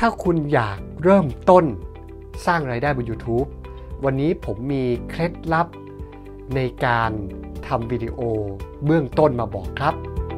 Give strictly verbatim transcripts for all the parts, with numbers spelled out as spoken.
ถ้าคุณอยากเริ่มต้นสร้างรายได้บน YouTube วันนี้ผมมีเคล็ดลับในการทำวิดีโอเบื้องต้นมาบอกครับ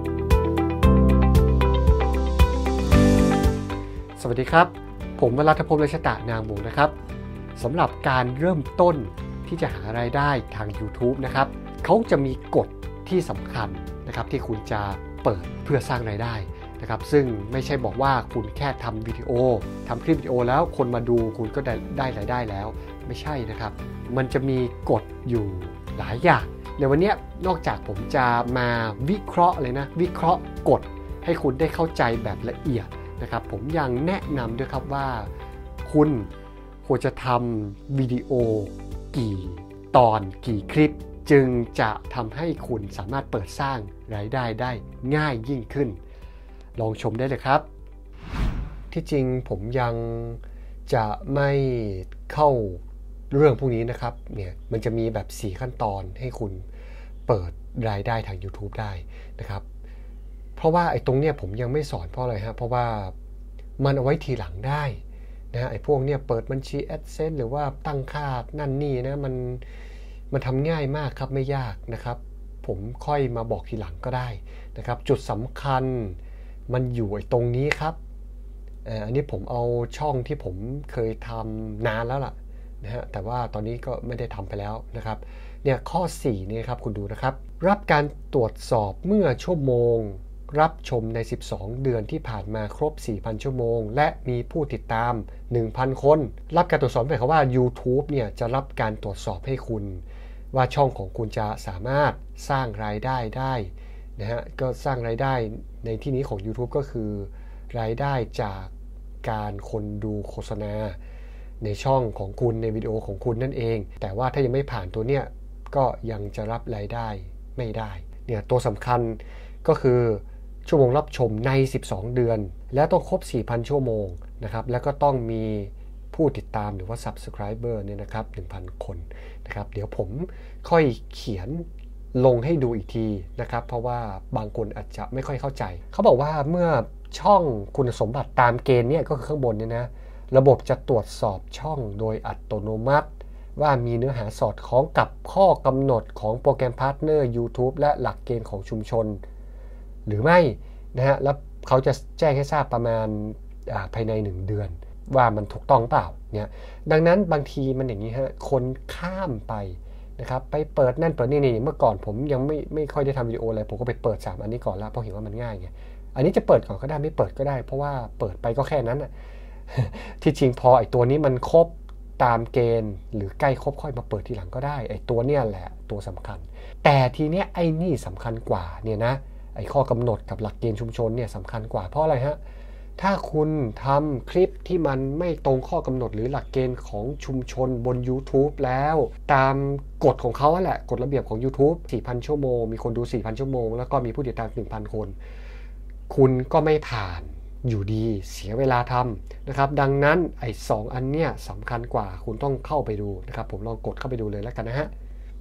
สวัสดีครับผมวรัตภพ เลชตะนามวงศ์นะครับสำหรับการเริ่มต้นที่จะหารายได้ทาง YouTube นะครับเขาจะมีกฎที่สำคัญนะครับที่คุณจะเปิดเพื่อสร้างรายได้นะครับซึ่งไม่ใช่บอกว่าคุณแค่ทำวิดีโอทำคลิปวิดีโอแล้วคนมาดูคุณก็ได้ได้รายได้แล้วไม่ใช่นะครับมันจะมีกฎอยู่หลายอย่างในวันนี้นอกจากผมจะมาวิเคราะห์เลยนะวิเคราะห์กฎให้คุณได้เข้าใจแบบละเอียดนะครับผมยังแนะนำด้วยครับว่าคุณควรจะทำวิดีโอกี่ตอนกี่คลิปจึงจะทำให้คุณสามารถเปิดสร้างรายได้ได้ง่ายยิ่งขึ้นลองชมได้เลยครับที่จริงผมยังจะไม่เข้าเรื่องพวกนี้นะครับเนี่ยมันจะมีแบบสี่ขั้นตอนให้คุณเปิดรายได้ทาง YouTube ได้นะครับเพราะว่าไอ้ตรงเนี้ยผมยังไม่สอนเพราะอะไรฮะเพราะว่ามันเอาไว้ทีหลังได้นะฮะไอ้พวกเนี้ยเปิดบัญชี AdSense หรือว่าตั้งค่านั่นนี่นะมันมันทำง่ายมากครับไม่ยากนะครับผมค่อยมาบอกทีหลังก็ได้นะครับจุดสำคัญมันอยู่ไอ้ตรงนี้ครับอันนี้ผมเอาช่องที่ผมเคยทำนานแล้วล่ะนะฮะแต่ว่าตอนนี้ก็ไม่ได้ทำไปแล้วนะครับเนี่ยข้อสี่นี่ครับคุณดูนะครับรับการตรวจสอบเมื่อชั่วโมงรับชมในสิบสองเดือนที่ผ่านมาครบ สี่พัน ชั่วโมงและมีผู้ติดตาม หนึ่งพัน คนรับการตรวจสอบหมายความว่า YouTube เนี่ยจะรับการตรวจสอบให้คุณว่าช่องของคุณจะสามารถสร้างรายได้ได้นะฮะก็สร้างรายได้ในที่นี้ของ YouTube ก็คือรายได้จากการคนดูโฆษณาในช่องของคุณในวิดีโอของคุณนั่นเองแต่ว่าถ้ายังไม่ผ่านตัวเนี้ยก็ยังจะรับรายได้ไม่ได้เนี่ยตัวสำคัญก็คือชั่วโมงรับชมในสิบสองเดือนและต้องครบ สี่พัน ชั่วโมงนะครับแล้วก็ต้องมีผู้ติดตามหรือว่า Subscriber เนี่ยนะครับ หนึ่งพัน คนนะครับเดี๋ยวผมค่อยเขียนลงให้ดูอีกทีนะครับเพราะว่าบางคนอาจจะไม่ค่อยเข้าใจเขาบอกว่าเมื่อช่องคุณสมบัติตามเกณฑ์เนี่ยก็คือข้างบนเนี่ยนะระบบจะตรวจสอบช่องโดยอัตโนมัติว่ามีเนื้อหาสอดคล้องกับข้อกำหนดของโปรแกรมพาร์ทเนอร์ YouTube และหลักเกณฑ์ของชุมชนหรือไม่นะฮะแล้วเขาจะแจ้งให้ทราบประมาณภายในหนึ่งเดือนว่ามันถูกต้องเปล่าเนี่ยดังนั้นบางทีมันอย่างนี้ฮะคนข้ามไปนะครับไปเปิดนั่นเปิดนี่นี่เมื่อก่อนผมยังไม่ไม่ค่อยได้ทำวิดีโออะไรผมก็ไปเปิดสามอันนี้ก่อนแล้วเพราะเห็นว่ามันง่ายไงอันนี้จะเปิดก่อนก็ได้ไม่เปิดก็ได้เพราะว่าเปิดไปก็แค่นั้นน่ะ ที่จริงพอไอ้ตัวนี้มันครบตามเกณฑ์หรือใกล้ครบค่อยมาเปิดทีหลังก็ได้ไอ้ตัวเนี้ยแหละตัวสำคัญแต่ทีเนี้ยไอ้นี่สำคัญกว่าเนี่ยนะไอ้ข้อกำหนดกับหลักเกณฑ์ชุมชนเนี่ยสำคัญกว่าเพราะอะไรฮะถ้าคุณทำคลิปที่มันไม่ตรงข้อกำหนดหรือหลักเกณฑ์ของชุมชนบน YouTube แล้วตามกฎของเขาแหละกฎระเบียบของ YouTube สี่พัน ชั่วโมงมีคนดู สี่พัน ชั่วโมงแล้วก็มีผู้ติดตาม หนึ่งพัน คนคุณก็ไม่ผ่านอยู่ดีเสียเวลาทำนะครับดังนั้นไอ้สองอันเนี้ยสำคัญกว่าคุณต้องเข้าไปดูนะครับผมลองกดเข้าไปดูเลยแล้วกันนะฮะ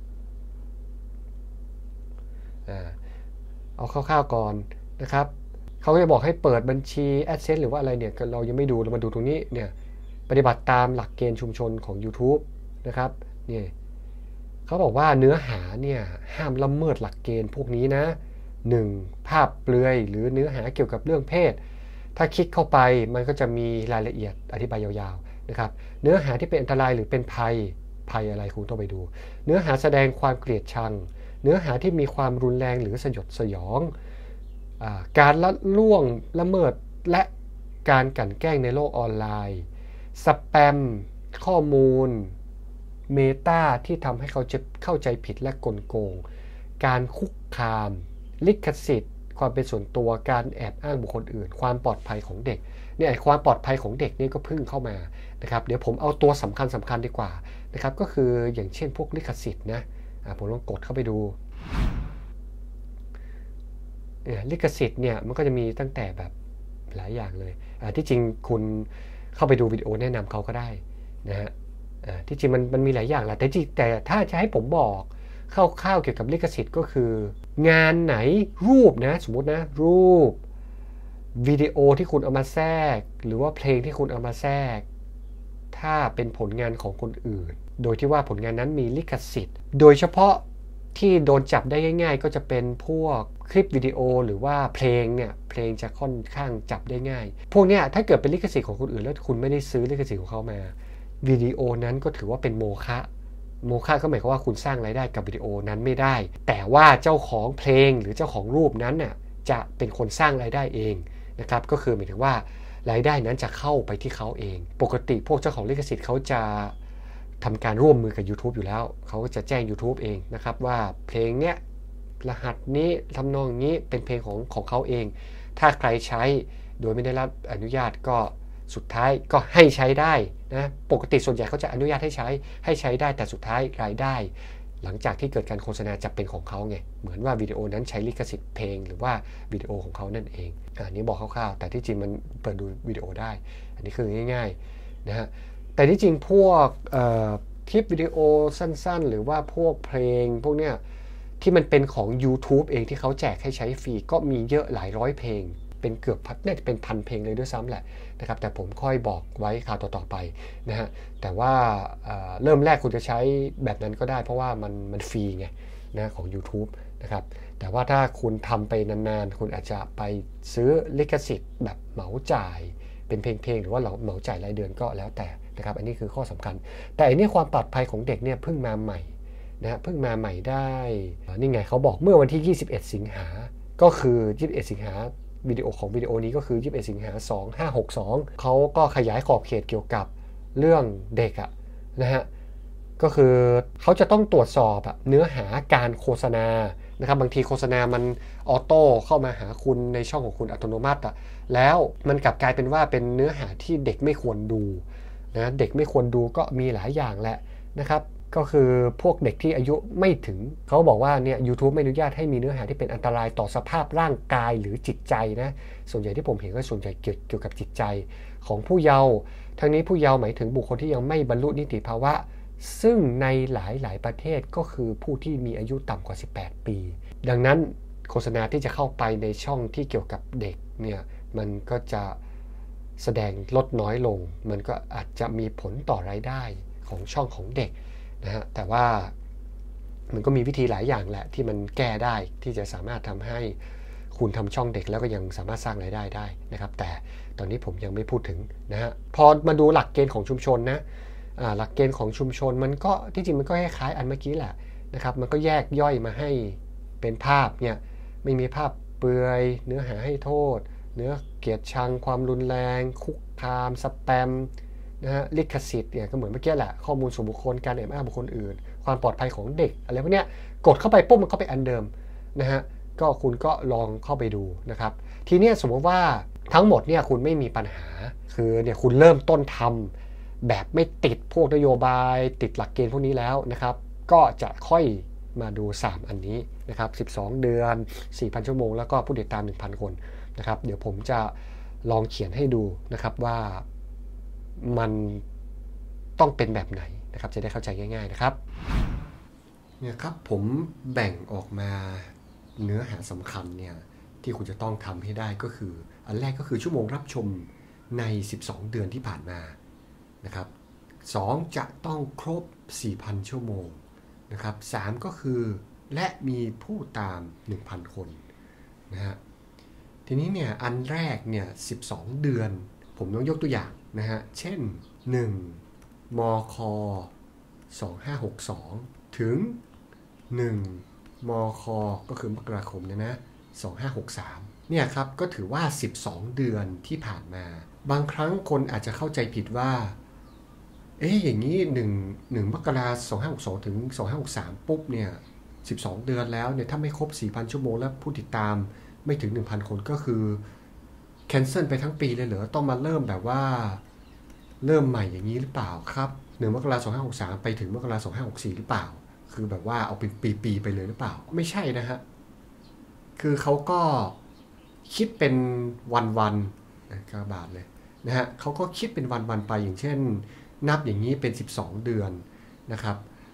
เอาคร่าวๆก่อนนะครับเขาจะบอกให้เปิดบัญชี AdSense หรือว่าอะไรเนี่ยเรายังไม่ดูเรามาดูตรงนี้เนี่ยปฏิบัติตามหลักเกณฑ์ชุมชนของ YouTube นะครับนี่เขาบอกว่าเนื้อหาเนี่ยห้ามละเมิดหลักเกณฑ์พวกนี้นะหนึ่งภาพเปลือยหรือเนื้อหาเกี่ยวกับเรื่องเพศถ้าคลิกเข้าไปมันก็จะมีรายละเอียดอธิบายยาวๆนะครับเนื้อหาที่เป็นอันตรายหรือเป็นภัยภัยอะไรคุณต้องไปดูเนื้อหาแสดงความเกลียดชังเนื้อหาที่มีความรุนแรงหรือสยดสยองการละล่วงละเมิดและการกลั่นแกล้งในโลกออนไลน์สแปมข้อมูลเมตาที่ทำให้เขาจะเข้าใจผิดและกลโกงการคุกคามลิขสิทธิ์ความเป็นส่วนตัวการแอบอ้างบุคคลอื่นความปลอดภัยของเด็กเนี่ยความปลอดภัยของเด็กนี่ก็พึ่งเข้ามานะครับเดี๋ยวผมเอาตัวสำคัญสำคัญดีกว่านะครับก็คืออย่างเช่นพวกลิขสิทธิ์นะผมลองกดเข้าไปดูลิขสิทธิ์เนี่ยมันก็จะมีตั้งแต่แบบหลายอย่างเลยที่จริงคุณเข้าไปดูวิดีโอแนะนำเขาก็ได้นะฮะที่จริงมันมันมีหลายอย่างแหละแต่จริงแต่ถ้าจะให้ผมบอกคร่าวๆเกี่ยวกับลิขสิทธิ์ก็คืองานไหนรูปนะสมมตินะรูปวิดีโอที่คุณเอามาแทรกหรือว่าเพลงที่คุณเอามาแทรกถ้าเป็นผลงานของคนอื่นโดยที่ว่าผลงานนั้นมีลิขสิทธิ์โดยเฉพาะที่โดนจับได้ง่ายๆก็จะเป็นพวกคลิปวิดีโอหรือว่าเพลงเนี่ยเพลงจะค่อนข้างจับได้ง่ายพวกเนี้ยถ้าเกิดเป็นลิขสิทธิ์ของคนอื่นแล้วคุณไม่ได้ซื้อลิขสิทธิ์ของเขามาวิดีโอนั้นก็ถือว่าเป็นโมฆะโมฆะก็หมายความว่าคุณสร้างรายได้กับวิดีโอนั้นไม่ได้แต่ว่าเจ้าของเพลงหรือเจ้าของรูปนั้นน่ะจะเป็นคนสร้างรายได้เองนะครับก็คือหมายถึงว่ารายได้นั้นจะเข้าไปที่เขาเองปกติพวกเจ้าของลิขสิทธิ์เขาจะทำการร่วมมือกับ YouTube อยู่แล้วเขาก็จะแจ้ง YouTube เองนะครับว่าเพลงเนี้ยรหัสนี้ทำนองนี้เป็นเพลงของของเขาเองถ้าใครใช้โดยไม่ได้รับอนุญาตก็สุดท้ายก็ให้ใช้ได้นะปกติส่วนใหญ่เขาจะอนุญาตให้ใช้ให้ใช้ได้แต่สุดท้ายรายได้หลังจากที่เกิดการโฆษณาจะเป็นของเขาไงเหมือนว่าวิดีโอนั้นใช้ลิขสิทธิ์เพลงหรือว่าวิดีโอของเขานั่นเองอันนี้บอกคร่าวๆแต่ที่จริงมันเปิดดูวิดีโอได้อันนี้คือง่ายๆนะฮะแต่ที่จริงพวกคลิปวิดีโอสั้นๆหรือว่าพวกเพลงพวกเนี้ยที่มันเป็นของ YouTube เองที่เขาแจกให้ใช้ฟรีก็มีเยอะหลายร้อยเพลงเป็นเกือบน่าจะเป็นพันเพลงเลยด้วยซ้ำแหละนะครับแต่ผมค่อยบอกไว้คราวต่อๆไปนะฮะแต่ว่าเอ่อเริ่มแรกคุณจะใช้แบบนั้นก็ได้เพราะว่ามันมันฟรีไงนะของ YouTube นะครับแต่ว่าถ้าคุณทำไปนานๆคุณอาจจะไปซื้อลิขสิทธิ์แบบเหมาจ่ายเป็นเพลงๆหรือว่าเหมาจ่ายรายเดือนก็แล้วแต่นะครับอันนี้คือข้อสำคัญแต่อันนี้ความปลอดภัยของเด็กเนี่ยเพิ่งมาใหม่นะเพิ่งมาใหม่ได้นี่ไงเขาบอกเมื่อวันที่ยี่สิบเอ็ดสิงหาก็คือยี่สิบเอ็ดสิงหาวิดีโอของวิดีโอนี้ก็คือยี่สิบเอ็ดสิงหาสองพันห้าร้อยหกสิบสองเขาก็ขยายขอบเขตเกี่ยวกับเรื่องเด็กอะนะฮะก็คือเขาจะต้องตรวจสอบเนื้อหาการโฆษณานะครับบางทีโฆษณามันออโต้เข้ามาหาคุณในช่องของคุณอัตโนมัติอะแล้วมันกลับกลายเป็นว่าเป็นเนื้อหาที่เด็กไม่ควรดูนะเด็กไม่ควรดูก็มีหลายอย่างแหละนะครับก็คือพวกเด็กที่อายุไม่ถึงเขาบอกว่าเนี่ย YouTube ไม่อนุญาตให้มีเนื้อหาที่เป็นอันตรายต่อสภาพร่างกายหรือจิตใจนะส่วนใหญ่ที่ผมเห็นก็ส่วนใหญ่เกี่ยวกับจิตใจของผู้เยาว์ทั้งนี้ผู้เยาว์หมายถึงบุคคลที่ยังไม่บรรลุนิติภาวะซึ่งในหลายหลายประเทศก็คือผู้ที่มีอายุต่ำกว่าสิบแปดปีดังนั้นโฆษณาที่จะเข้าไปในช่องที่เกี่ยวกับเด็กเนี่ยมันก็จะแสดงลดน้อยลงมันก็อาจจะมีผลต่อรายได้ของช่องของเด็กนะฮะแต่ว่ามันก็มีวิธีหลายอย่างแหละที่มันแก้ได้ที่จะสามารถทำให้คุณทำช่องเด็กแล้วก็ยังสามารถสร้างรายได้ได้นะครับแต่ตอนนี้ผมยังไม่พูดถึงนะฮะพอมาดูหลักเกณฑ์ของชุมชนนะหลักเกณฑ์ของชุมชนมันก็ที่จริงมันก็คล้ายๆอันเมื่อกี้แหละนะครับมันก็แยกย่อยมาให้เป็นภาพเนี่ยไม่มีภาพเปลือยเนื้อหาให้โทษเนื้อเกลียดชังความรุนแรงคุกคามสแปมนะฮะลิขสิทธิ์เนี่ยก็เหมือนเมื่อกี้แหละข้อมูลส่วนบุคคลการแอบอ้างบุคคลอื่นความปลอดภัยของเด็กอะไรพวกเนี้ยกดเข้าไปปุ๊บมันก็ไปอันเดิมนะฮะก็คุณก็ลองเข้าไปดูนะครับทีนี้สมมติว่าทั้งหมดเนี่ยคุณไม่มีปัญหาคือเนี่ยคุณเริ่มต้นทำแบบไม่ติดพวกนโยบายติดหลักเกณฑ์พวกนี้แล้วนะครับก็จะค่อยมาดูสามอันนี้นะครับสิบสองเดือน สี่พัน ชั่วโมงแล้วก็ผู้ติดตาม หนึ่งพัน คนนะครับเดี๋ยวผมจะลองเขียนให้ดูนะครับว่ามันต้องเป็นแบบไหนนะครับจะได้เข้าใจง่ายๆนะครับเนี่ยครับผมแบ่งออกมาเนื้อหาสำคัญเนี่ยที่คุณจะต้องทำให้ได้ก็คืออันแรกก็คือชั่วโมงรับชมในสิบสองเดือนที่ผ่านมานะครับสองจะต้องครบ สี่พัน ชั่วโมงนะครับสามก็คือและมีผู้ตาม หนึ่งพัน คนนะฮะทีนี้เนี่ยอันแรกเนี่ยสิบสองเดือนผมต้องยกตัวอย่างนะฮะเช่นหนึ่งมคสองพันห้าร้อยหกสิบสองถึงหนึ่งมคก็คือมกราคมเนี่ยนะสองพันห้าร้อยหกสิบสามเนี่ยครับก็ถือว่าสิบสองเดือนที่ผ่านมาบางครั้งคนอาจจะเข้าใจผิดว่าเอ๊ะอย่างนี้1 1มกราคมสองพันห้าร้อยหกสิบสองถึงสองพันห้าร้อยหกสิบสามปุ๊บเนี่ยสิบสองเดือนแล้วเนี่ยถ้าไม่ครบ สี่พัน ชั่วโมงแล้วผู้ติดตามไม่ถึง หนึ่งพัน คนก็คือแคนเซิลไปทั้งปีเลยเหรอต้องมาเริ่มแบบว่าเริ่มใหม่อย่างนี้หรือเปล่าครับหนึ่งมกราคมสองพันห้าร้อยหกสิบสามไปถึงมกราคมสองพันห้าร้อยหกสิบสี่หรือเปล่าคือแบบว่าเอาเป็นปีๆไปเลยหรือเปล่าไม่ใช่นะฮะคือเขาก็คิดเป็นวันๆนะกระบาดเลยนะฮะเขาก็คิดเป็นวันๆไปอย่างเช่นนับอย่างนี้เป็นสิบสองเดือนนะครับ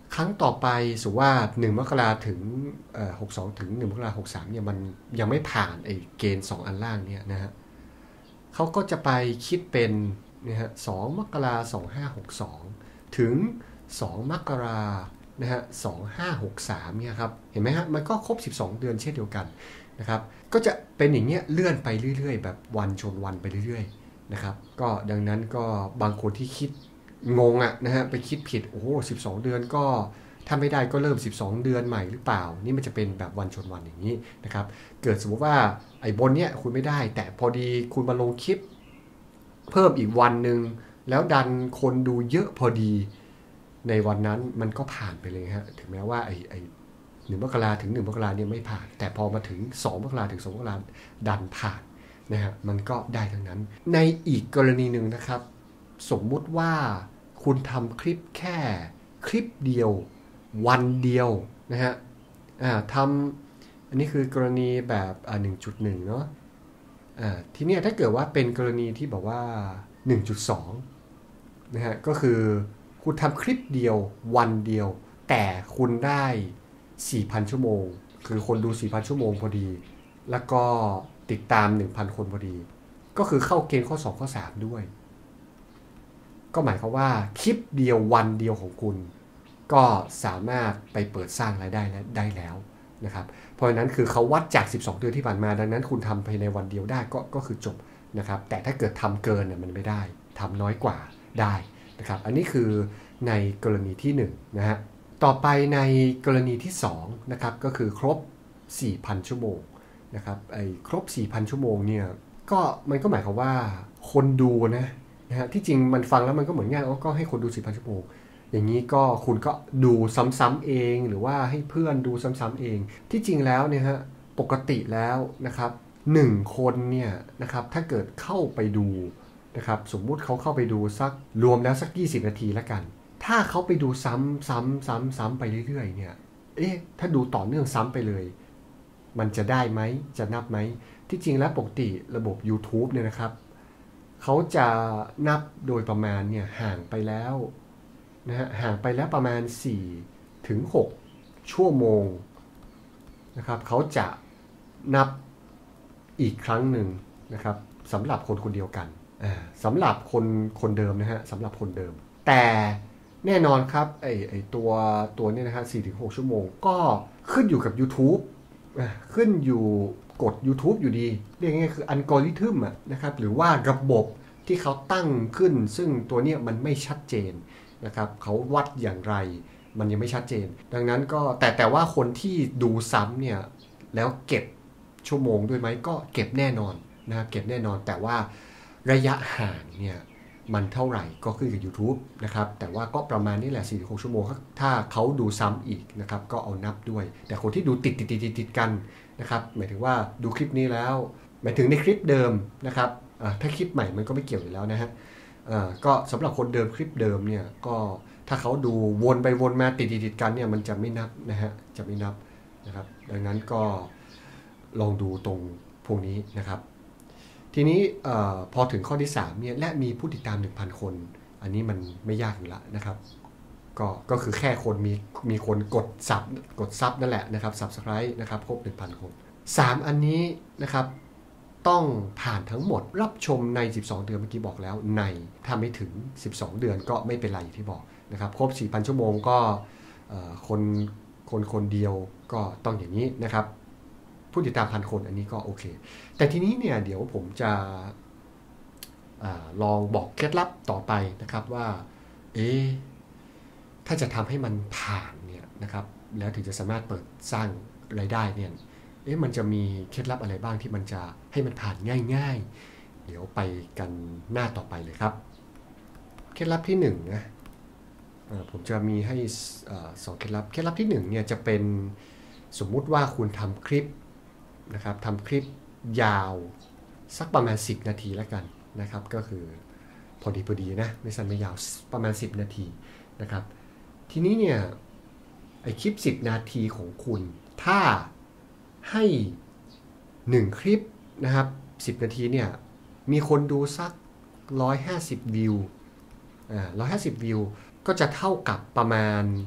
ครั้งต่อไปสมมติว่าหนึ่งมกราถึงเอ่อหกสิบสองถึงหนึ่งมกราหกสิบสามเนี่ยมันยังไม่ผ่านไอ้เกณฑ์สองอันล่างเนี่ยนะฮะเขาก็จะไปคิดเป็นนะฮะสองมกราสองพันห้าร้อยหกสิบสองถึงสองมกรานะฮะสองพันห้าร้อยหกสิบสามเนี่ยครับเห็นไหมฮะมันก็ครบสิบสองเดือนเช่นเดียวกันนะครับก็จะเป็นอย่างเงี้ยเลื่อนไปเรื่อยๆแบบวันชนวันไปเรื่อยๆนะครับก็ดังนั้นก็บางคนที่คิดงงอ่ะนะฮะไปคิดผิดโอ้โหสิบสองเดือนก็ถ้าไม่ได้ก็เริ่มสิบสองเดือนใหม่หรือเปล่านี่มันจะเป็นแบบวันชนวันอย่างนี้นะครับเกิดสมมติว่าไอ้บนเนี้ยคุณไม่ได้แต่พอดีคุณมาลงคลิปเพิ่มอีกวันหนึ่งแล้วดันคนดูเยอะพอดีในวันนั้นมันก็ผ่านไปเลยฮะถึงแม้ว่าไอ้ไอ้หนึ่งมกราถึงหนึ่งมกราเนี่ยไม่ผ่านแต่พอมาถึงสองมกราถึงสองมกราดันผ่านนะฮะมันก็ได้ทั้งนั้นในอีกกรณีหนึ่งนะครับสมมุติว่าคุณทำคลิปแค่คลิปเดียววันเดียวนะฮะทำอันนี้คือกรณีแบบ หนึ่งจุดหนึ่ง เนาะทีนี้ถ้าเกิดว่าเป็นกรณีที่บอกว่า หนึ่งจุดสอง นะฮะก็คือคุณทำคลิปเดียววันเดียวแต่คุณได้ สี่พัน ชั่วโมงคือคนดู สี่พัน ชั่วโมงพอดีแล้วก็ติดตาม หนึ่งพัน คนพอดีก็คือเข้าเกณฑ์ข้อสองข้อสามด้วยก็หมายความว่าคลิปเดียววันเดียวของคุณก็สามารถไปเปิดสร้างรายได้ได้แล้วนะครับเพราะฉะนั้นคือเขาวัดจากสิบสองเดือนที่ผ่านมาดังนั้นคุณทำภายในวันเดียวได้ก็ก็คือจบนะครับแต่ถ้าเกิดทำเกินเนี่ยมันไม่ได้ทำน้อยกว่าได้นะครับอันนี้คือในกรณีที่หนึ่งนะฮะต่อไปในกรณีที่สองนะครับก็คือครบ สี่พัน ชั่วโมงนะครับไอ้ครบ สี่พัน ชั่วโมงเนี่ยก็มันก็หมายความว่าคนดูนะนะฮะที่จริงมันฟังแล้วมันก็เหมือนง่ายก็ให้คนดู สี่พัน ชั่วโมงอย่างนี้ก็คุณก็ดูซ้ำๆเองหรือว่าให้เพื่อนดูซ้ำๆเองที่จริงแล้วเนี่ยฮะปกติแล้วนะครับหนึ่งคนเนี่ยนะครับถ้าเกิดเข้าไปดูนะครับสมมุติเขาเข้าไปดูสักรวมแล้วสักยี่สิบนาทีแล้วกันถ้าเขาไปดูซ้ำซ้ำซ้ำซ้ำไปเรื่อยๆเนี่ยเอ๊ะถ้าดูต่อเนื่องซ้ำไปเลยมันจะได้ไหมจะนับไหมที่จริงแล้วปกติระบบ YouTube เนี่ยนะครับเขาจะนับโดยประมาณเนี่ยห่างไปแล้วนะฮะห่างไปแล้วประมาณ สี่ถึงหก ชั่วโมงนะครับเขาจะนับอีกครั้งหนึ่งนะครับสำหรับคนคนเดียวกันสำหรับคนคนเดิมนะฮะสำหรับคนเดิมแต่แน่นอนครับไอไอตัวตัวนี้นะฮะ สี่ถึงหก ชั่วโมงก็ขึ้นอยู่กับ YouTube ขึ้นอยู่กด YouTube อยู่ดีเรียกง่ายๆคืออัลกอริทึมนะครับหรือว่าระบบที่เขาตั้งขึ้นซึ่งตัวนี้มันไม่ชัดเจนนะครับเขาวัดอย่างไรมันยังไม่ชัดเจนดังนั้นก็แต่แต่ว่าคนที่ดูซ้ำเนี่ยแล้วเก็บชั่วโมงด้วยไหมก็เก็บแน่นอนนะครับเก็บแน่นอนแต่ว่าระยะห่างเนี่ยมันเท่าไหร่ก็ขึ้นกับ YouTube นะครับแต่ว่าก็ประมาณนี้แหละ สี่ถึงหก ชั่วโมงถ้าเขาดูซ้ำอีกนะครับก็เอานับด้วยแต่คนที่ดูติดติดติดติดกันนะครับหมายถึงว่าดูคลิปนี้แล้วหมายถึงในคลิปเดิมนะครับถ้าคลิปใหม่มันก็ไม่เกี่ยวอยู่แล้วนะฮะก็สำหรับคนเดิมคลิปเดิมเนี่ยก็ถ้าเขาดูวนไปวนมาติดติดกันเนี่ยมันจะไม่นับนะฮะจะไม่นับนะครับดังนั้นก็ลองดูตรงพวกนี้นะครับทีนี้พอถึงข้อที่สามเนี่ยและมีผู้ติดตาม หนึ่งพัน คนอันนี้มันไม่ยากอยู่แล้วนะครับก็ก็คือแค่คนมีมีคนกดซับกดซับนั่นแหละนะครับ Subscribe นะครับครบ หนึ่งพัน คนสามอันนี้นะครับต้องผ่านทั้งหมดรับชมในสิบสองเดือนเมื่อกี้บอกแล้วในถ้าไม่ถึงสิบสองเดือนก็ไม่เป็นไรอย่างที่บอกนะครับครบ สี่พัน ชั่วโมงก็คนคนคนเดียวก็ต้องอย่างนี้นะครับผู้ติดตามพันคนอันนี้ก็โอเคแต่ทีนี้เนี่ยเดี๋ยวผมจะอาลองบอกเคล็ดลับต่อไปนะครับว่าเอ๊ะถ้าจะทำให้มันผ่านเนี่ยนะครับแล้วถึงจะสามารถเปิดสร้างรายได้เนี่ยเอ๊ะมันจะมีเคล็ดลับอะไรบ้างที่มันจะให้มันผ่านง่ายๆเดี๋ยวไปกันหน้าต่อไปเลยครับเคล็ดลับที่หนึ่งนะผมจะมีให้สองเคล็ดลับเคล็ดลับที่หนึ่งเนี่ยจะเป็นสมมุติว่าคุณทำคลิปนะครับทำคลิปยาวสักประมาณสิบนาทีแล้วกันนะครับก็คือพอดีพอดีนะไม่สั้นไม่ยาวประมาณสิบนาทีนะครับทีนี้เนี่ยไอคลิปสิบนาทีของคุณถ้าให้หนึ่งคลิปนะครับสิบนาทีเนี่ยมีคนดูสักหนึ่งร้อยห้าสิบวิวอ่าหนึ่งร้อยห้าสิบวิวก็จะเท่ากับประมาณ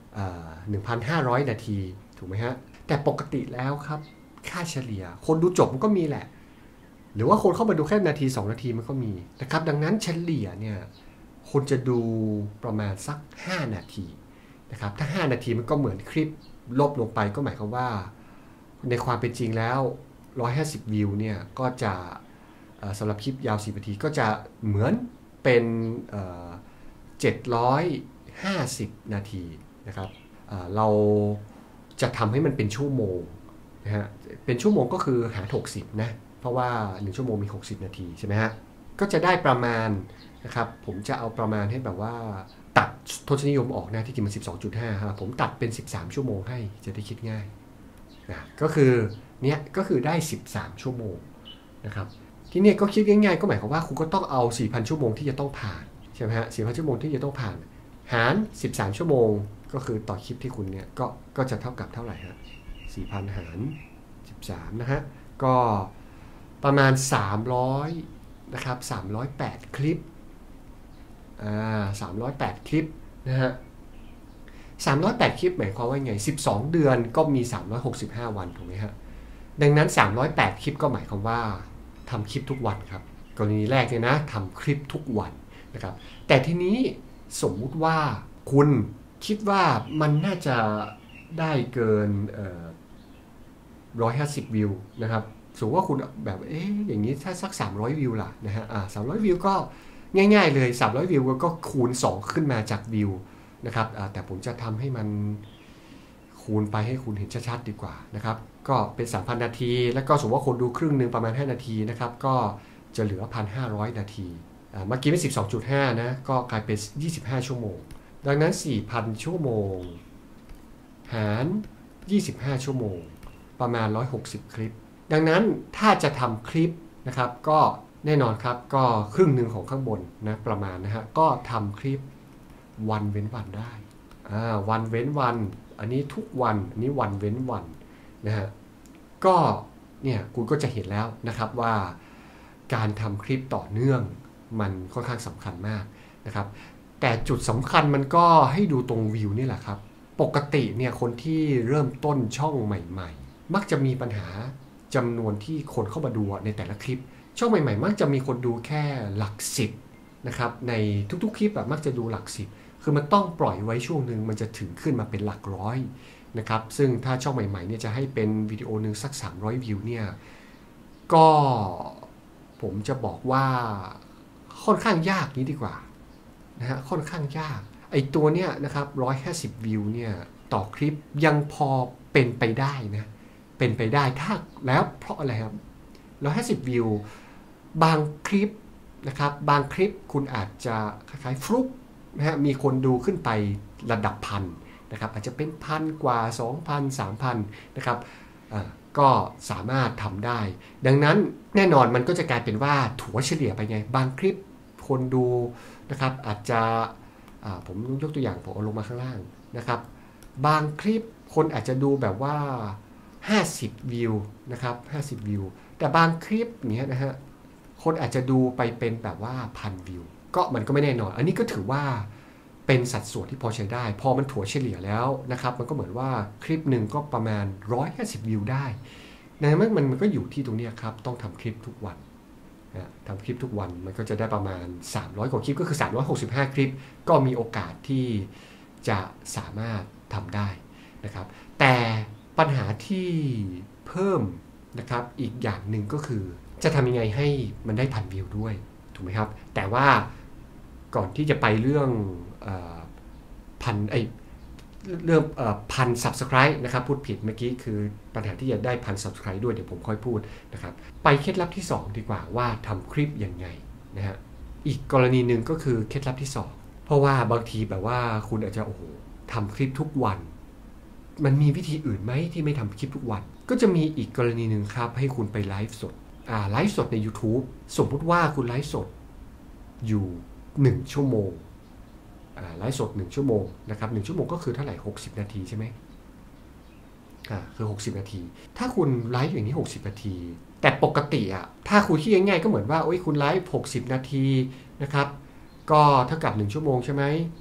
หนึ่งพันห้าร้อยนาทีถูกไหมฮะแต่ปกติแล้วครับค่าเฉลี่ยคนดูจบมันก็มีแหละหรือว่าคนเข้ามาดูแค่นาทีสองนาทีมันก็มีนะครับดังนั้นเฉลี่ยเนี่ยคนจะดูประมาณสักห้านาทีนะครับถ้าห้านาทีมันก็เหมือนคลิปลบลงไปก็หมายความว่าในความเป็นจริงแล้วหนึ่งร้อยห้าสิบวิวเนี่ยก็จะสำหรับคลิปยาวสิบนาทีก็จะเหมือนเป็นเจ็ดร้อยห้าสิบนาทีนะครับเราจะทำให้มันเป็นชั่วโมงนะฮะเป็นชั่วโมงก็คือหารหกสิบนะเพราะว่าหนึ่งชั่วโมงมีหกสิบนาทีใช่ไหมฮะก็จะได้ประมาณนะครับผมจะเอาประมาณให้แบบว่าตัดทศนิยมออกนะที่จริงมัน สิบสองจุดห้า ครับผมตัดเป็นสิบสามชั่วโมงให้จะได้คิดง่ายนะก็คือเนี้ยก็คือได้สิบสามชั่วโมงนะครับที่นี่ก็คิดง่ายๆก็หมายความว่าคุณก็ต้องเอา สี่พัน ชั่วโมงที่จะต้องผ่านใช่ไหมฮะ สี่พัน ชั่วโมงที่จะต้องผ่านหารสิบสามชั่วโมงก็คือต่อคลิปที่คุณเนี่ยก็ก็จะเท่ากับเท่าไหร่ฮะ สี่พัน หารสิบสามนะฮะก็ประมาณสามร้อยนะครับสามร้อยแปดคลิปอ่าสามร้อยแปดคลิปนะฮะสามร้อยแปดคลิปหมายความว่าไงสิบสองเดือนก็มีสามร้อยหกสิบห้าวันถูกไหมฮะดังนั้นสามร้อยแปดคลิปก็หมายความว่าทำคลิปทุกวันครับกรณีแรกเนี่ยนะทำคลิปทุกวันนะครับแต่ทีนี้สมมุติว่าคุณคิดว่ามันน่าจะได้เกินเอ่อหนึ่งร้อยห้าสิบวิวนะครับสมมติว่าคุณแบบเอ๊ะอย่างนี้ถ้าสักสามร้อยวิวล่ะนะฮะอ่าสามร้อยวิวก็ง่ายๆเลยสามร้อยวิวก็คูณสองขึ้นมาจากวิวนะครับแต่ผมจะทำให้มันคูณไปให้คุณเห็นชัดๆดีกว่านะครับก็เป็น สามพัน นาทีแล้วก็สมมติว่าคนดูครึ่งนึงประมาณห้านาทีนะครับก็จะเหลือ หนึ่งพันห้าร้อย นาทีเมื่อกี้เป็น สิบสองจุดห้า นะก็กลายเป็นยี่สิบห้าชั่วโมงดังนั้น สี่พัน ชั่วโมงหารยี่สิบห้าชั่วโมงประมาณหนึ่งร้อยหกสิบคลิปดังนั้นถ้าจะทำคลิปนะครับก็แน่นอนครับก็ครึ่งหนึ่งของข้างบนนะประมาณนะฮะก็ทำคลิปวันเว้นวันได้อ่าวันเว้นวันอันนี้ทุกวันอันนี้วันเว้นวันนะฮะก็เนี่ยคุณก็จะเห็นแล้วนะครับว่าการทำคลิปต่อเนื่องมันค่อนข้างสำคัญมากนะครับแต่จุดสำคัญมันก็ให้ดูตรงวิวนี่แหละครับปกติเนี่ยคนที่เริ่มต้นช่องใหม่ๆมักจะมีปัญหาจำนวนที่คนเข้ามาดูในแต่ละคลิปช่องใหม่ๆมักจะมีคนดูแค่หลักสิบนะครับในทุกๆคลิปมักจะดูหลักสิบคือมันต้องปล่อยไว้ช่วงหนึ่งมันจะถึงขึ้นมาเป็นหลักร้อยนะครับซึ่งถ้าช่องใหม่ๆเนี่ยจะให้เป็นวิดีโอหนึ่งสักสามร้อยวิวเนี่ยก็ผมจะบอกว่าค่อนข้างยากนี้ดีกว่านะฮะค่อนข้างยากไอตัวเนี้ยนะครับหนึ่งร้อยห้าสิบวิวเนี่ยต่อคลิปยังพอเป็นไปได้นะเป็นไปได้ถ้าแล้วเพราะอะไรครับหนึ่งร้อยห้าสิบวิวบางคลิปนะครับบางคลิปคุณอาจจะคล้ายๆฟลุกนะฮะมีคนดูขึ้นไประดับพันนะครับอาจจะเป็นพันกว่า สองพัน สามพัน นะครับก็สามารถทำได้ดังนั้นแน่นอนมันก็จะกลายเป็นว่าถัวเฉลี่ยไปไงบางคลิปคนดูนะครับอาจจะผมยกตัวอย่างผมเอาลงมาข้างล่างนะครับบางคลิปคนอาจจะดูแบบว่าห้าสิบวิวนะครับห้าสิบวิวแต่บางคลิปเนี้ยนะฮะคนอาจจะดูไปเป็นแบบว่าพันวิวก็มันก็ไม่แน่นอนอันนี้ก็ถือว่าเป็นสัดส่วนที่พอใช้ได้พอมันถัวเฉลี่ยแล้วนะครับมันก็เหมือนว่าคลิปหนึ่งก็ประมาณหนึ่งร้อยห้าสิบวิวได้ดังนั้นมันมันก็อยู่ที่ตรงนี้ครับต้องทำคลิปทุกวันนะทำคลิปทุกวันมันก็จะได้ประมาณสามร้อยกว่าคลิปก็คือสามร้อยหกสิบห้าคลิปก็มีโอกาสที่จะสามารถทำได้นะครับแต่ปัญหาที่เพิ่มนะครับอีกอย่างหนึ่งก็คือจะทำยังไงให้มันได้พันวิวด้วยถูกไหมครับแต่ว่าก่อนที่จะไปเรื่องพันไอเรื่องพัน Subscribe นะครับพูดผิดเมื่อกี้คือปัญหาที่จะได้พัน Subscribe ด้วยเดี๋ยวผมค่อยพูดนะครับไปเคล็ดลับที่สองดีกว่าว่าทำคลิปยังไงนะฮะอีกกรณีหนึ่งก็คือเคล็ดลับที่สองเพราะว่าบางทีแบบว่าคุณอาจจะโอ้โหทำคลิปทุกวันมันมีวิธีอื่นไหมที่ไม่ทำคลิปทุกวันก็จะมีอีกกรณีหนึ่งครับให้คุณไปไลฟ์สดอ่าไลฟ์สดใน YouTube สมมุติว่าคุณไลฟ์สดอยู่หนึ่งชั่วโมงอ่าไลฟ์สดหนึ่งชั่วโมงนะครับหนึ่งชั่วโมงก็คือเท่าไหร่หกสิบนาทีใช่ไหมอ่าคือหกสิบนาทีถ้าคุณไลฟ์อย่างนี้หกสิบนาทีแต่ปกติอ่ะถ้าคุณคิดง่ายๆก็เหมือนว่าโอ้ยคุณไลฟ์หกสิบนาทีนะครับก็เท่ากับหนึ่งชั่วโมงใช่ไหม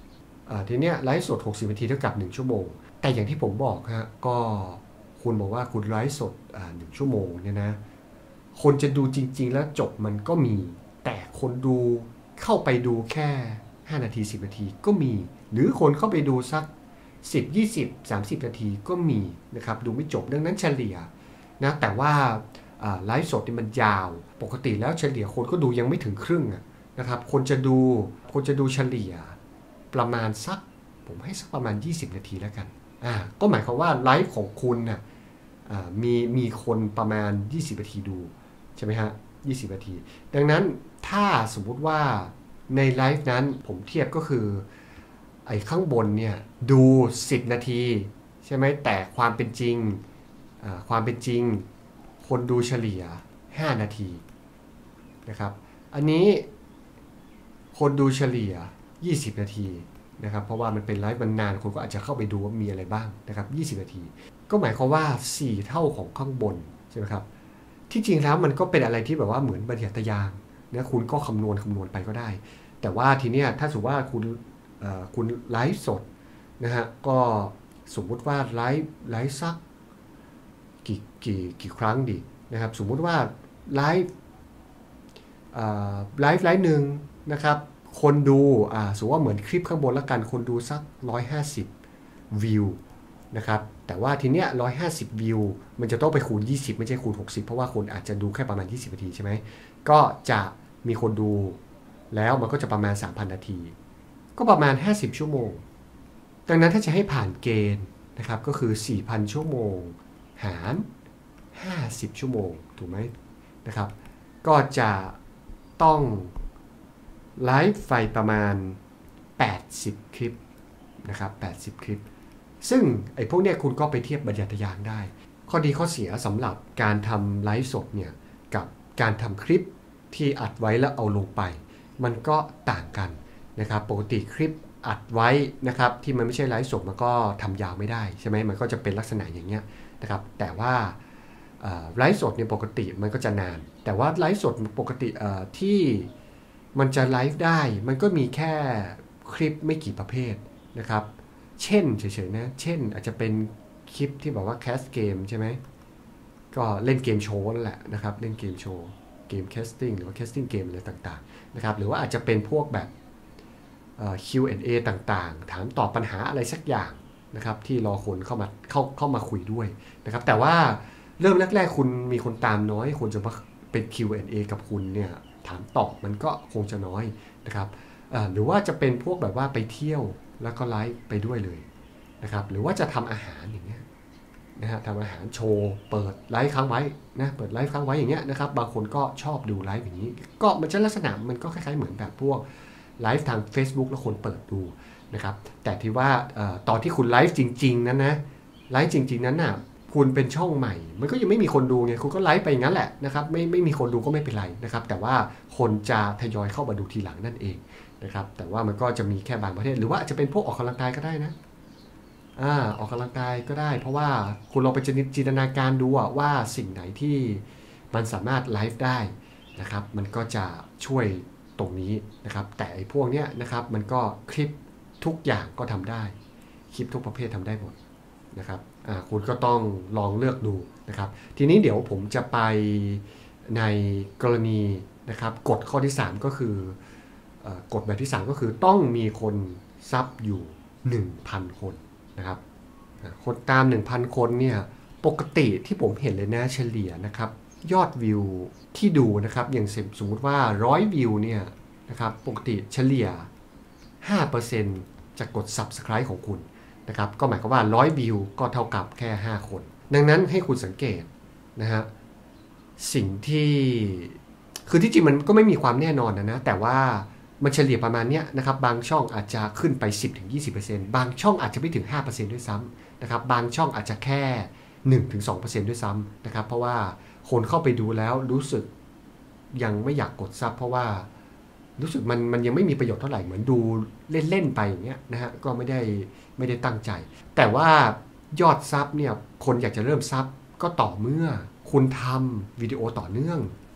ทีเนี้ยไลฟ์สดหกสิบนาทีเท่ากับหนึ่งชั่วโมงแต่อย่างที่ผมบอกฮะก็คุณบอกว่าคุณไลฟ์สดหนึ่งชั่วโมงเนี่ยนะคนจะดูจริงๆแล้วจบมันก็มีแต่คนดูเข้าไปดูแค่ห้านาทีสิบนาทีก็มีหรือคนเข้าไปดูสักสิบ ยี่สิบ สามสิบนาทีก็มีนะครับดูไม่จบดังนั้นเฉลี่ยนะแต่ว่าไลฟ์สดนี่มันยาวปกติแล้วเฉลี่ยคนก็ดูยังไม่ถึงครึ่งนะครับคนจะดูคนจะดูเฉลี่ยประมาณสักผมให้สักประมาณยี่สิบนาทีแล้วกันอ่าก็หมายความว่าไลฟ์ของคุณน่ะมีมีคนประมาณยี่สิบนาทีดูใช่ไหมฮะยี่สิบนาทีดังนั้นถ้าสมมุติว่าในไลฟ์นั้นผมเทียบก็คือไอ้ข้างบนเนี่ยดูสิบนาทีใช่ไหมแต่ความเป็นจริงความเป็นจริงคนดูเฉลี่ยห้านาทีนะครับอันนี้คนดูเฉลี่ยยี่สิบนาทีนะครับเพราะว่ามันเป็นไลฟ์มันนานคนก็อาจจะเข้าไปดูว่ามีอะไรบ้างนะครับยี่สิบนาทีก็หมายความว่าสี่เท่าของข้างบนใช่ไหมครับที่จริงแล้วมันก็เป็นอะไรที่แบบว่าเหมือนบรรทัดยางนะคุณก็คำนวณคำนวณไปก็ได้แต่ว่าทีเนี้ยถ้าสมมติว่าคุณคุณไลฟ์สดนะฮะก็สมมุติว่าไลฟ์ไลฟ์สักกี่กี่กี่ครั้งดีนะครับสมมุติว่าไลฟ์ไลฟ์ไลฟ์หนึ่งนะครับคนดูอ่าสมมติว่าเหมือนคลิปข้างบนแล้วกันคนดูสักหนึ่งร้อยห้าสิบวิวนะครับแต่ว่าทีเนี้ยหนึ่งร้อยห้าสิบวิวมันจะต้องไปคูณยี่สิบไม่ใช่คูณหกสิบเพราะว่าคนอาจจะดูแค่ประมาณยี่สิบนาทีใช่ไหมก็จะมีคนดูแล้วมันก็จะประมาณ สามพัน นาทีก็ประมาณห้าสิบชั่วโมงดังนั้นถ้าจะให้ผ่านเกณฑ์นะครับก็คือ สี่พัน ชั่วโมงหารห้าสิบชั่วโมงถูกไหมนะครับก็จะต้องไลฟ์ไฟประมาณแปดสิบคลิปนะครับแปดสิบคลิปซึ่งไอ้พวกเนี้ยคุณก็ไปเทียบบรรยัตยางได้ข้อดีข้อเสียสำหรับการทำไลฟ์สดเนี่ยกับการทำคลิปที่อัดไว้แล้วเอาลงไปมันก็ต่างกันนะครับปกติคลิปอัดไว้นะครับที่มันไม่ใช่ไลฟ์สดมันก็ทำยาวไม่ได้ใช่ไหมมันก็จะเป็นลักษณะอย่างเงี้ยนะครับแต่ว่าไลฟ์สดเนี่ยปกติมันก็จะนานแต่ว่าไลฟ์สดปกติที่มันจะไลฟ์ได้มันก็มีแค่คลิปไม่กี่ประเภทนะครับเช่นเฉยๆนะเช่นอาจจะเป็นคลิปที่บอกว่าแคสเกมใช่ไหมก็เล่นเกมโชว์นั่นแหละนะครับเล่นเกมโชว์เกมแคสติ้งหรือว่าแคสติ้งเกมอะไรต่างๆนะครับหรือว่าอาจจะเป็นพวกแบบ คิว แอนด์ เอ ต่างๆถามตอบปัญหาอะไรสักอย่างนะครับที่รอคนเข้ามาเข้าเข้ามาคุยด้วยนะครับแต่ว่าเริ่มแรกๆคุณมีคนตามน้อยคนจะมาเป็น คิว แอนด์ เอ กับคุณเนี่ยถามตอบมันก็คงจะน้อยนะครับหรือว่าจะเป็นพวกแบบว่าไปเที่ยวแล้วก็ไลฟ์ไปด้วยเลยนะครับหรือว่าจะทำอาหารอย่างเงี้ยนะฮะทำอาหารโชว์เปิดไลฟ์ค้างไว้นะเปิดไลฟ์ค้างไว้อย่างเงี้ยนะครับบางคนก็ชอบดูไลฟ์อย่างนี้ก็มันจะลักษณะมันก็คล้ายๆเหมือนแบบพวกไลฟ์ทาง Facebook แล้วคนเปิดดูนะครับแต่ที่ว่าตอนที่คุณไลฟ์จริงๆนั้นนะไลฟ์จริงๆนั้นน่ะคุณเป็นช่องใหม่มันก็ยังไม่มีคนดูไงคุณก็ไลฟ์ไปอย่างนั้นแหละนะครับไม่ไม่มีคนดูก็ไม่เป็นไรนะครับแต่ว่าคนจะทยอยเข้ามาดูทีหลังนั่นเองนะครับแต่ว่ามันก็จะมีแค่บางประเทศหรือว่าอาจจะเป็นพวกออกกำลังกายก็ได้นะอ่าออกกำลังกายก็ได้เพราะว่าคุณลองไปจินตนาการดูว่าสิ่งไหนที่มันสามารถไลฟ์ได้นะครับมันก็จะช่วยตรงนี้นะครับแต่ไอ้พวกเนี้ยนะครับมันก็คลิปทุกอย่างก็ทำได้คลิปทุกประเภททำได้หมดนะครับอ่าคุณก็ต้องลองเลือกดูนะครับทีนี้เดี๋ยวผมจะไปในกรณีนะครับกฎข้อที่สามก็คือกฎแบบที่สามก็คือต้องมีคนซับอยู่ หนึ่งพัน คนนะครับคนตาม หนึ่งพัน คนเนี่ยปกติที่ผมเห็นเลยนะเฉลี่ยนะครับยอดวิวที่ดูนะครับอย่างสมมุติว่าหนึ่งร้อยวิวเนี่ยนะครับปกติเฉลี่ย ห้าเปอร์เซ็นต์ จะกด Subscribe ของคุณนะครับก็หมายความว่าหนึ่งร้อยวิวก็เท่ากับแค่ห้าคนดังนั้นให้คุณสังเกตนะฮะสิ่งที่คือที่จริงมันก็ไม่มีความแน่นอนนะนะแต่ว่ามันเฉลี่ยประมาณนี้นะครับบางช่องอาจจะขึ้นไป สิบถึงยี่สิบเปอร์เซ็นต์ บางช่องอาจจะไม่ถึง ห้าเปอร์เซ็นต์ ด้วยซ้ำนะครับบางช่องอาจจะแค่ หนึ่งถึงสองเปอร์เซ็นต์ ด้วยซ้ำนะครับเพราะว่าคนเข้าไปดูแล้วรู้สึกยังไม่อยากกดซับเพราะว่ารู้สึกมันมันยังไม่มีประโยชน์เท่าไหร่เหมือนดูเล่นๆไปอย่างเงี้ยนะฮะก็ไม่ได้ไม่ได้ตั้งใจแต่ว่ายอดซับเนี่ยคนอยากจะเริ่มซับก็ต่อเมื่อคุณทำวิดีโอต่อเนื่อง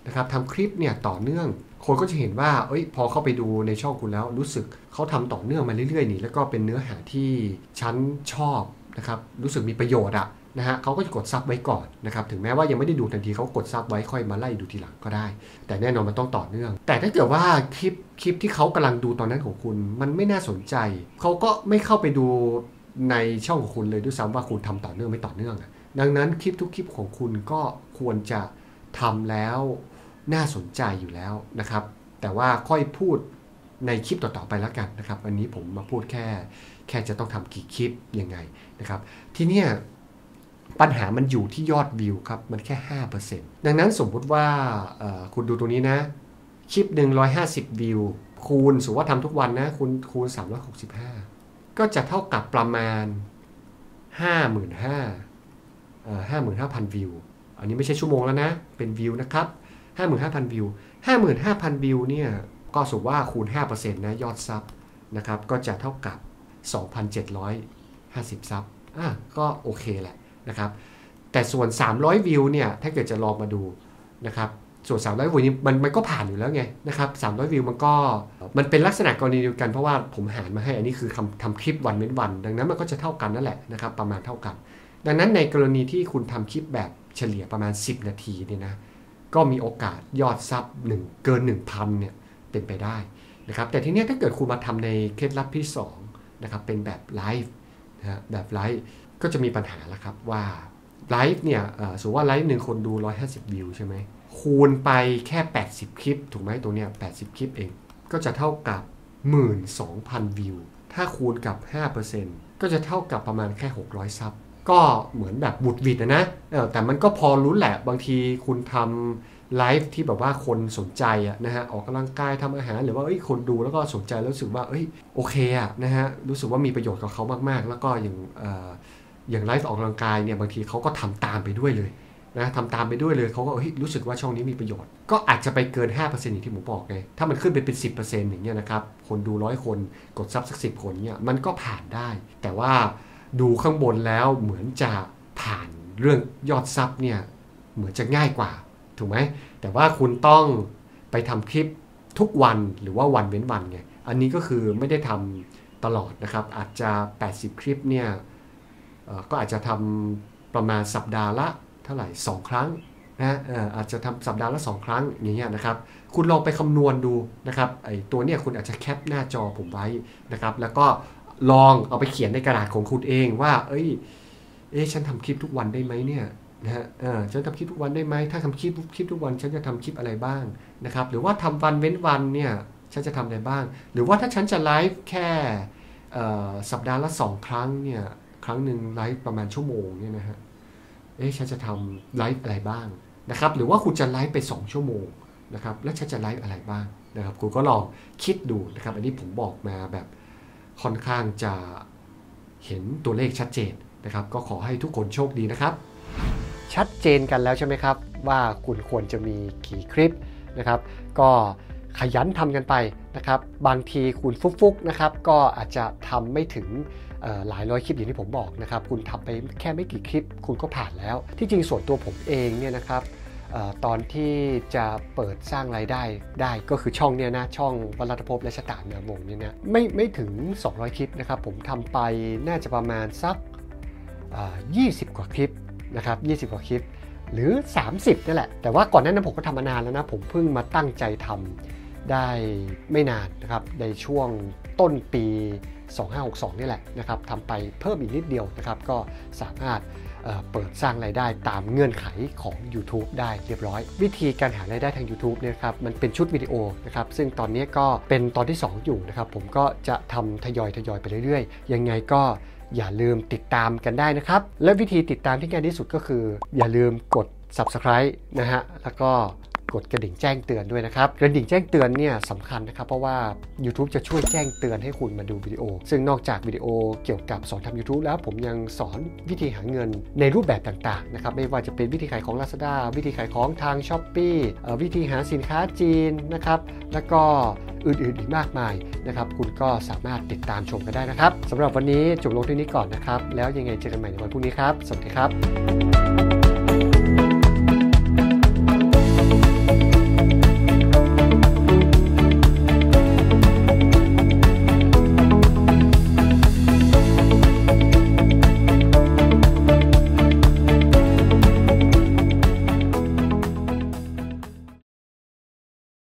นะครับทำคลิปเนี่ยต่อเนื่องคนก็จะเห็นว่าเอ้ยพอเข้าไปดูในช่องคุณแล้วรู้สึกเขาทำต่อเนื่องมาเรื่อยๆนี่แล้วก็เป็นเนื้อหาที่ฉันชอบนะครับรู้สึกมีประโยชน์อะนะฮะเขาก็จะกดซับไว้ก่อนนะครับถึงแม้ว่ายังไม่ได้ดูทันทีเขากดซับไว้ค่อยมาไล่ดูทีหลังก็ได้แต่แน่นอนมันต้องต่อเนื่องแต่ถ้าเกิดว่าคลิปคลิปที่เขากำลังดูตอนนั้นของคุณมันไม่น่าสนใจเขาก็ไม่เข้าไปดูในช่องของคุณเลยด้วยซ้ำว่าคุณทำต่อเนื่องไม่ต่อเนื่องดังนั้นคลิปทุกคลิปของคุณก็ควรจะทำแล้วน่าสนใจอยู่แล้วนะครับแต่ว่าค่อยพูดในคลิปต่อๆไปแล้วกันนะครับอันนี้ผมมาพูดแค่แค่จะต้องทำกี่คลิปยังไงนะครับทีเนี้ยปัญหามันอยู่ที่ยอดวิวครับมันแค่ ห้าเปอร์เซ็นต์ ดังนั้นสมมุติว่าคุณดูตรงนี้นะคลิปหนึ่งร้อยห้าสิบวิวคูณสมมติว่าทำทุกวันนะคูณคูณสามร้อยหกสิบห้าก็จะเท่ากับประมาณ ห้าหมื่นห้าพัน เอ่อ ห้าหมื่นห้าพัน วิวอันนี้ไม่ใช่ชั่วโมงแล้วนะเป็นวิวนะครับ ห้าหมื่นห้าพัน วิว ห้าหมื่นห้าพัน วิวเนี่ยก็สมมติว่าคูณ ห้าเปอร์เซ็นต์ นะยอดซับนะครับก็จะเท่ากับ สองพันเจ็ดร้อยห้าสิบ ซับอ่ะก็โอเคแหละนะครับแต่ส่วนสามร้อยวิวเนี่ยถ้าเกิดจะลองมาดูนะครับส่วนสามร้อยวิวนี้มันมันก็ผ่านอยู่แล้วไงนะครับสามร้อยวิวมันก็มันเป็นลักษณะกรณีเดียวกันเพราะว่าผมหารมาให้อันนี้คือทำทำคลิปวันเว้นวันดังนั้นมันก็จะเท่ากันนั่นแหละนะครับประมาณเท่ากันดังนั้นในกรณีที่คุณทำคลิปแบบเฉลี่ยประมาณสิบนาทีเนี่ยนะก็มีโอกาสยอดซับหนึ่งเกิน หนึ่งพัน เนี่ยเป็นไปได้นะครับแต่ทีนี้ถ้าเกิดคุณมาทำในเคล็ดลับที่สองนะครับเป็นแบบไลฟ์นะฮะแบบไลฟ์ก็จะมีปัญหาแล้วครับว่าไลฟ์เนี่ยสมมติว่าไลฟ์หนึ่งคนดูหนึ่งร้อยห้าสิบวิวใช่ไหมคูณไปแค่แปดสิบคลิปถูกไหมตัวเนี้ยแปดสิบคลิปเองก็จะเท่ากับ หนึ่งหมื่นสองพัน วิวถ้าคูณกับ ห้าเปอร์เซ็นต์ ก็จะเท่ากับประมาณแค่หกร้อยซับก็เหมือนแบบบุดหวิดนะนะแต่มันก็พอรู้แหละบางทีคุณทำไลฟ์ที่แบบว่าคนสนใจอะนะฮะออกกำลังกายทำอาหารหรือว่าเอ้ยคนดูแล้วก็สนใจแล้วรู้สึกว่าเอ้ยโอเคอะนะฮะรู้สึกว่ามีประโยชน์กับเขามากๆแล้วก็อย่างเอ่ออย่างไลฟ์ออกกำลังกายเนี่ยบางทีเขาก็ทำตามไปด้วยเลยนะทำตามไปด้วยเลยเขาก็เฮ้ยรู้สึกว่าช่องนี้มีประโยชน์ก็อาจจะไปเกิน ห้าเปอร์เซ็นต์ อย่างที่ผมบอกไงถ้ามันขึ้นไปเป็น สิบเปอร์เซ็นต์ อย่างเงี้ยนะครับคนดูร้อยคนกดซับสักสิบคนเนี่ยมันก็ผ่านได้แต่ว่าดูข้างบนแล้วเหมือนจะผ่านเรื่องยอดซับเนี่ยเหมือนจะง่ายกว่าถูกไหมแต่ว่าคุณต้องไปทำคลิปทุกวันหรือว่าวันเว้นวันไงอันนี้ก็คือไม่ได้ทำตลอดนะครับอาจจะแปดสิบคลิปเนี่ยก็อาจจะทำประมาณสัปดาห์ละเท่าไหร่สองครั้งนะอาจจะทำสัปดาห์ละสองครั้งอย่างเงี้ยนะครับคุณลองไปคำนวณดูนะครับไอ้ตัวเนี้ยคุณอาจจะแคปหน้าจอผมไว้นะครับแล้วก็ลองเอาไปเขียนในกระดาษของคุณเองว่าเอ้ยเอ๊ะฉันทำคลิปทุกวันได้ไหมเนี่ยนะฮะเออฉันทำคลิปทุกวันได้ไหมถ้าทำคลิปคลิปทุกวันฉันจะทำคลิปอะไรบ้างนะครับหรือว่าทำวันเว้นวันเนี่ยฉันจะทำอะไรบ้างหรือว่าถ้าฉันจะไลฟ์แค่สัปดาห์ละสองครั้งเนี่ยครั้งหนึ่งไลฟ์ประมาณชั่วโมงเนี่ยนะฮะเอ๊ะฉันจะทำไลฟ์อะไรบ้างนะครับหรือว่าคุณจะไลฟ์ไปสองชั่วโมงนะครับแล้วฉันจะไลฟ์อะไรบ้างนะครับคุณก็ลองคิดดูนะครับอันนี้ผมบอกมาแบบค่อนข้างจะเห็นตัวเลขชัดเจนนะครับก็ขอให้ทุกคนโชคดีนะครับชัดเจนกันแล้วใช่ไหมครับว่าคุณควรจะมีกี่คลิปนะครับก็ขยันทำกันไปนะครับบางทีคุณฟุกๆนะครับก็อาจจะทำไม่ถึงหลายร้อยคลิปอย่างที่ผมบอกนะครับคุณทำไปแค่ไม่กี่คลิปคุณก็ผ่านแล้วที่จริงส่วนตัวผมเองเนี่ยนะครับตอนที่จะเปิดสร้างรายได้ได้ก็คือช่องเนี่ยนะช่องวรัตภพและชะตานามวงเนี่ยนะไม่ไม่ถึงสองร้อยคลิปนะครับผมทำไปน่าจะประมาณสักยี่สิบกว่าคลิปนะครับยี่สิบกว่าคลิปหรือสามสิบนั่นแหละแต่ว่าก่อนหน้านั้นผมก็ทำมานานแล้วนะผมเพิ่งมาตั้งใจทำได้ไม่นานนะครับในช่วงต้นปีสองพันห้าร้อยหกสิบสองนี่แหละนะครับทำไปเพิ่มอีกนิดเดียวนะครับก็สามารถเอ่อเปิดสร้างรายได้ตามเงื่อนไขของ YouTube ได้เรียบร้อยวิธีการหารายได้ทาง YouTube เนี่ยครับมันเป็นชุดวิดีโอนะครับซึ่งตอนนี้ก็เป็นตอนที่สองอยู่นะครับผมก็จะทำทยอยทยอยไปเรื่อยๆยังไงก็อย่าลืมติดตามกันได้นะครับและวิธีติดตามที่ง่ายที่สุดก็คืออย่าลืมกด ซับสไครบ์ นะฮะแล้วก็กดกระดิ่งแจ้งเตือนด้วยนะครับกระดิ่งแจ้งเตือนเนี่ยสำคัญนะครับเพราะว่า YouTube จะช่วยแจ้งเตือนให้คุณมาดูวิดีโอซึ่งนอกจากวิดีโอเกี่ยวกับสอนทำ YouTube แล้วผมยังสอนวิธีหาเงินในรูปแบบต่างๆนะครับไม่ว่าจะเป็นวิธีขายของ Lazada วิธีขายของทาง Shopee วิธีหาสินค้าจีนนะครับแล้วก็อื่นๆอีกมากมายนะครับคุณก็สามารถติดตามชมกันได้นะครับสำหรับวันนี้จบลงที่นี้ก่อนนะครับแล้วยังไงเจอกันใหม่ในวันพรุ่งนี้ครับสวัสดีครับ